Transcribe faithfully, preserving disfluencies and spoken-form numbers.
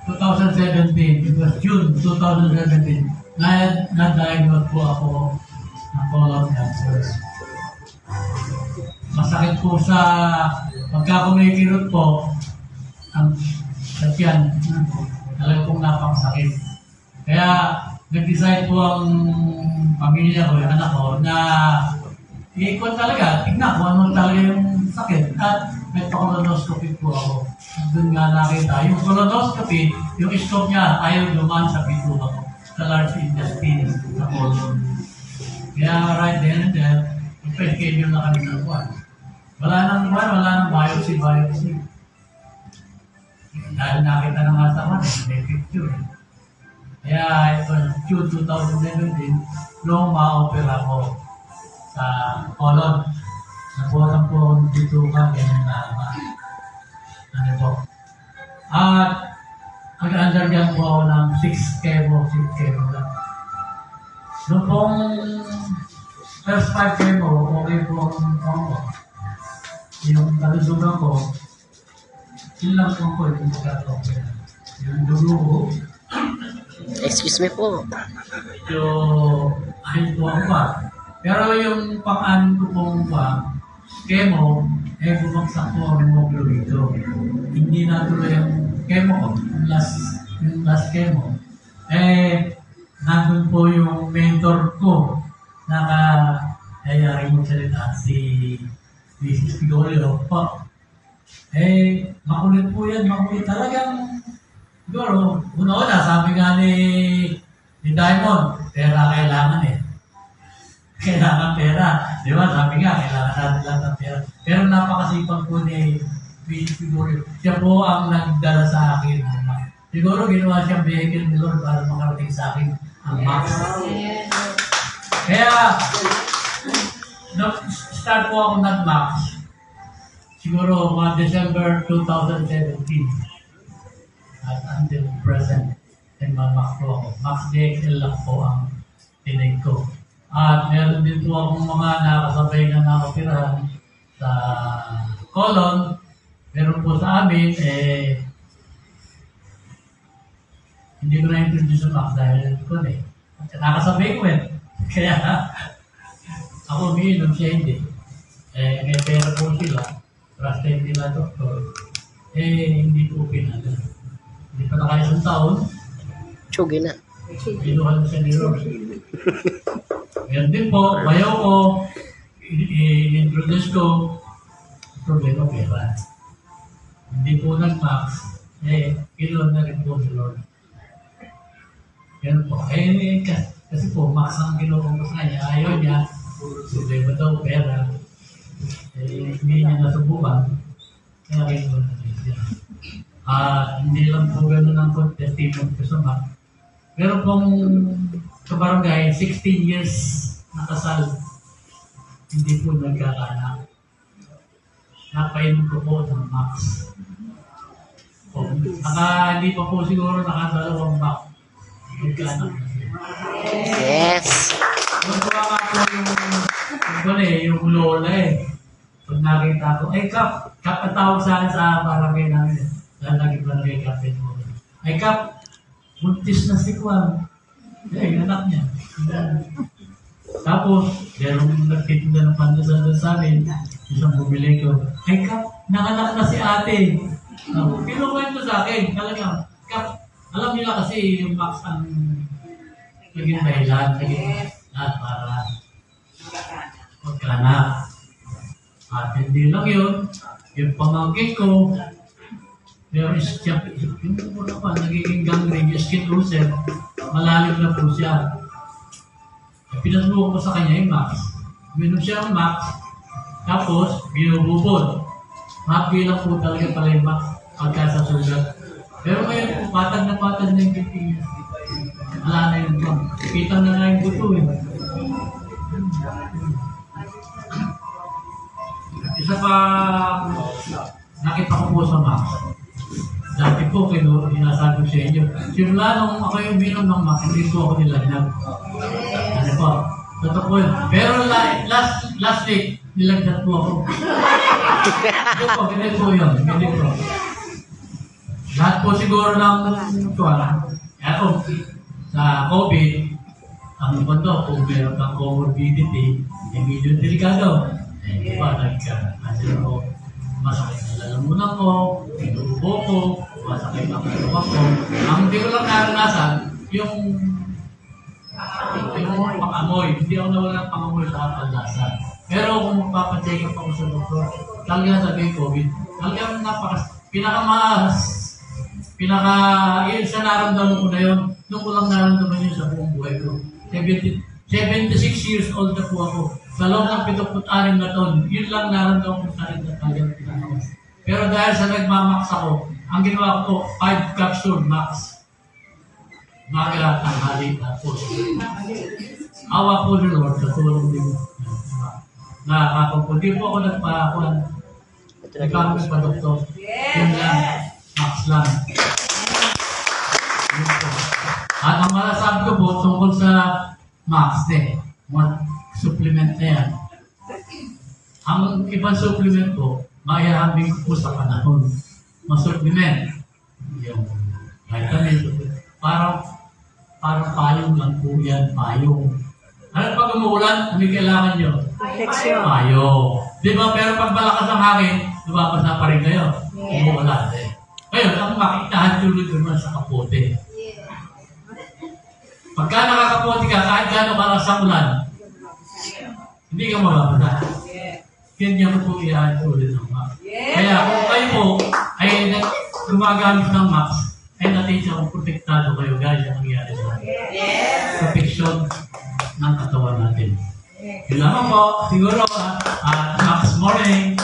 twenty seventeen, it was June twenty seventeen, na, na-diagnose po ako ng colon cancer. Masakit po sa pagka kumikirot po, ang sakyan, talagang pong napakasakit. Kaya nag-decide po ang pamilya ko, yung anak ko, na iikot talaga, tignan kung ano talaga yung sakit. At may colonoscopy po ako. Doon nga nakita. Yung colonoscopy, yung scope niya ayaw dumaan sa bituka ko, sa large intestine, sa colon. Kaya right then and there, ipa-schedule na kami ng buwan. Wala nang buwan, wala nang biopsy, biopsy. Dahil nakita na nga sa mga, may picture. Kaya ito, June twenty seventeen, noong ma-opera ko sa colon. Nabutan po dito ka, ganyan na ba? Ano po? At nag-undergo po ako ng six chemo, six chemo lang. Noong pong first five chemo, okay po ang ako. Yung nalusugan ko, yun lang po ko, yung pagkatopera. Yung dulo ko, Excuse me po. yung ayun po ang pa. Pero yung pang-anin ko pong pa, chemo, eh bumagsak po ang hemoglobin dito. Hindi natuloy yung chemo ko, yung last, yung last chemo. Eh, nandun po yung mentor ko, naka-ayari mo salita, si Missus Pigorio po. Eh, makulit po yan, makulit talagang, siguro, una-una, sabi nga ni, ni Diamond, pera kailangan eh. Kailangan pera. Di ba? Sabi nga, kailangan natin lang ng pera. Pero napakasipag po ni Pigorio. Siya po ang nagdala sa akin. Siguro ginawa siyang vehicle ni Lord para makarating sa akin ang Max. Kaya, start po ako nag-Max. Siguro mga December twenty seventeen. At until present, nag-Max po ako. Max D X L lang po ang tinake ko. At meron din po akong mga nakasabay na nakapirahan sa colon. Meron po sa amin, eh, hindi ko na-introduce sa Max dahil ko eh. Nakasabay ko eh. Kaya, ako umiinom siya hindi. Eh, may pera po sila. Trusted nila doktor. Eh, hindi po pinala. Hindi pa na kayo isang taon. Tsugi na. Pinuhan siya ni Rose. Yan din po, bayaw ko, i-introduce ko, problema pera. Hindi po nag-Max, eh, kinuha na rin po si Lord. Yan po. Eh, kasi po, Max ang kinuha ko sa kanya, ayaw niya, problema daw, pera. Eh, hindi niya nasubukan, kaya kinuha na rin siya. Ah, hindi lang po gano'n ang testimony ko sa Max. Pero pong sa barangay, sixteen years nakasal, hindi po nagkakanak. Napainom ko po ng Max. O, naka, hindi pa po siguro nakadalawang Max. Nagkaanak na siya. Yes. Magpaka po yung, yung, eh, yung lola eh. Pag nakita ko, ay Kap, Kap ang tawag sa akin sa barangay namin. Lalagi barangay Kapit mo. Ay Kap, buntis na si Kwan. Eh, yung anak niya. Tapos, merong nagtitinda ng pandesal sa amin, isang bumili ko, ay Kap, nakanak na si ate. Uh, Pinukwento sa akin, talagang, Kap, alam nila kasi yung Max ang naging dahilan, naging lahat para magkanak. At hindi lang yun, yung pamangkin ko, pero siya, yung muna pa, nagiging gangrene, yung skin ulcer, malalim na po siya. Pinasubukan ko sa kanya yung Max. Minom siya ang Max, tapos binububod. Happy lang po talaga pala yung Max pagka sa sugat. Pero ngayon po, patag na patag na yung kiting niya. Wala na yung pang. Kitang na nga yung buto eh. Isa pa, nakita ko po sa Max. Dati po, kino, inasabi ko sa inyo. Simula nung ako yung binom ng Max, hindi po ako nilagnat. Ano po? Totoo po yun. Pero la, last last week, nilagnat po ako. Ito po, ganito po yun. Ganito po. lahat po siguro ng tuwa. Kaya po, sa COVID, ang po to, kung meron kang comorbidity, eh, medyo delikado. Eh, di ba, nagka-cancer ko, masakit na lalamunan ko, inuubo ko, masakit ang katawan ko. Ang hindi ko lang naranasan, yung yung pangamoy. Hindi ako nawala ng pangamoy sa panlasan. Pero kung magpapacheck up ako sa doktor, talagang sabi COVID, talagang napakas, pinakamas, pinaka, yun sa naramdaman ko na yun, doon ko lang naramdaman yun sa buong buhay ko. seventy-six years old na po ako. Sa loob ng pituput anim na taon, yun lang naramdaman ko sa akin na talagang pinakamas. Pero dahil sa nagmamax ako, ang ginawa ko po, five capsule max. Maga, tanghali, tapos. Awa po ng Lord, katulong din. Nakakapag, di po ako nagpa-akuan. Nagpapag pa doktor. Yun lang, max lang. At ang malasabi ko po, tungkol sa max eh, mga supplement na yan. Ang ibang supplement po, maihahambing ko po sa panahon. Mga supplement, yung vitamin, parang parang payong lang po yan, payong. Ano pag umuulan, ano kailangan nyo? Protection. Payong. Di ba? Pero pag malakas ang hangin, lumabasa pa rin kayo. Yeah. Umuulan eh. Ngayon, ang makikitahan tulad naman sa kapote. Pagka nakakapote ka, kahit gano'ng kalakas ang ulan, hindi ka mababasa. Ganyan mo po iyahan tulad ng max. Kaya kung kayo po ay gumagamit ng max, ay natin siya kung protektado kayo guys ang nangyari sa protection ng katawan natin. Yun lamang po, siguro, at uh, uh, Max Morning.